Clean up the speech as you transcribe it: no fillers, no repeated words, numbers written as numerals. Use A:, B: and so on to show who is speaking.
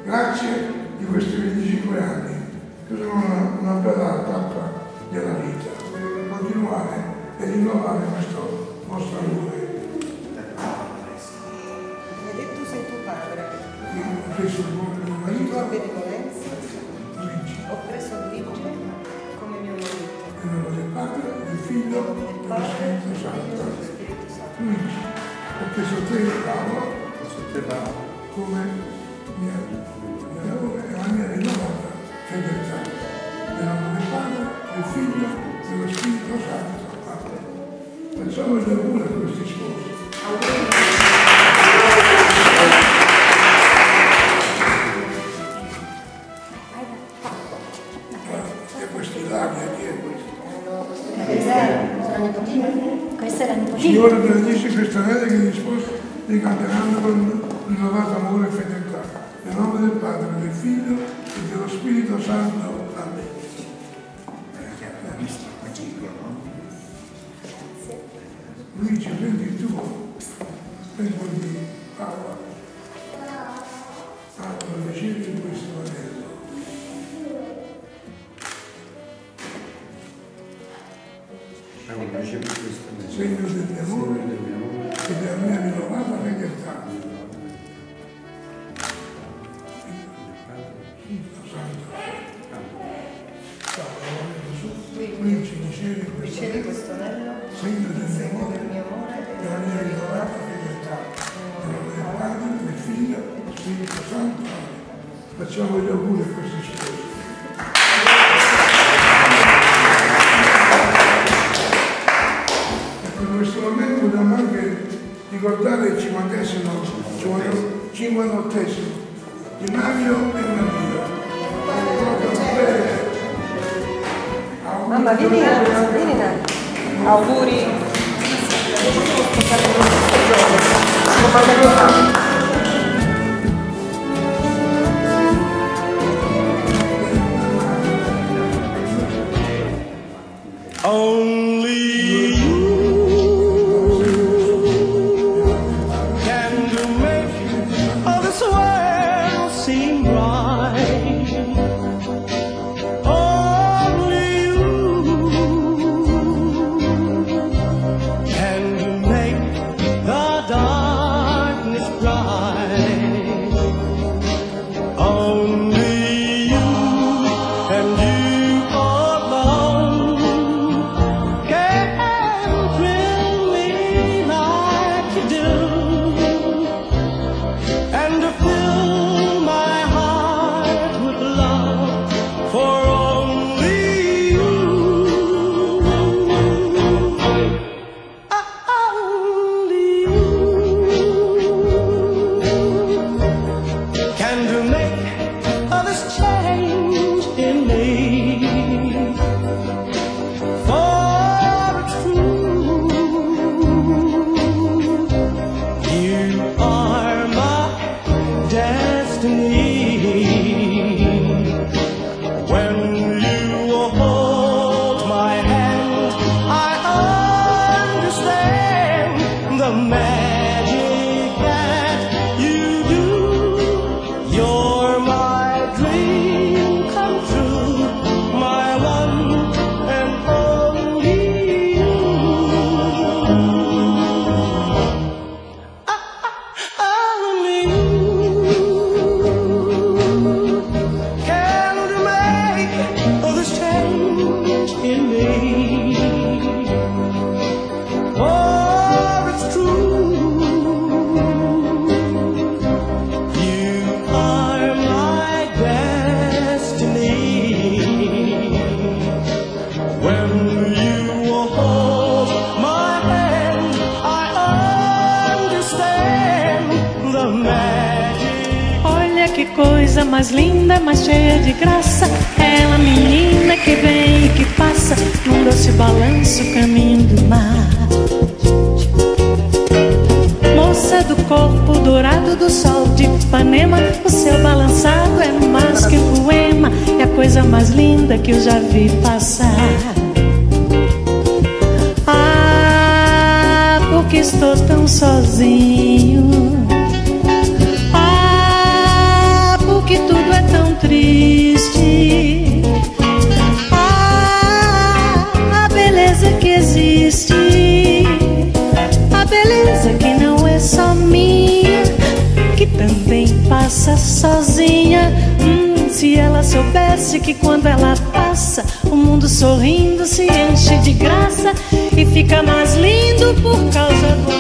A: Grazie di questi 25 anni, che sono una bella tappa della vita, per continuare e rinnovare questo vostro amore.
B: E tu sei tuo padre.
A: Io ho preso il mio marito.
B: Tua benevolenza.
A: Luigi.
B: Ho preso Luigi come mio marito.
A: In nome del Padre, del Figlio e dello Spirito Santo. Luigi. Ho preso te Paolo come mia e la mia rinnovata fedeltà. Nel nome del Padre, del Figlio e dello Spirito Santo. Amen. Facciamo gli auguri a questi sposi. E questi laghi, chi è questo?
C: Questa è la nipotina.
A: Signore benedice queste anelle che gli sposi li cambieranno con rinnovato amore e fedeltà. Nel nome del Padre, del Figlio e dello Spirito Santo. Amen. Luigi, prendi il tuo, prendi quello di Paolo. Paolo, ricevi questo anello. Segno del mio amore e della mia rinnovata fedeltà. Luigi, ricevi questo anello, segno del mio amore e della mia rinnovata fedeltà. Nel nome del Padre, del Figlio e dello Spirito Santo. Facciamo gli auguri a questi sposi. In questo momento dobbiamo anche ricordare il 58esimo di Mario e Maria.
B: Mamma, vieni auguri.
D: Only
E: Coisa mais linda, mais cheia de graça, ela menina que vem e que passa num doce balanço caminho do mar. Moça do corpo dourado do sol de Ipanema, o seu balançado é mais que um poema, é a coisa mais linda que eu já vi passar. Ah, porque estou tão sozinho. Que soubesse que quando ela passa, o mundo sorrindo se enche de graça e fica mais lindo por causa do